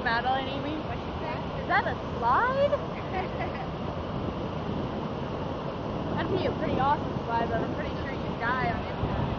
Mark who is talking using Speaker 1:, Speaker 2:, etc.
Speaker 1: Madeline, Amy?
Speaker 2: What'd she say?
Speaker 1: Is that a slide? That'd be a pretty awesome slide, but I'm pretty sure you'd die on impact.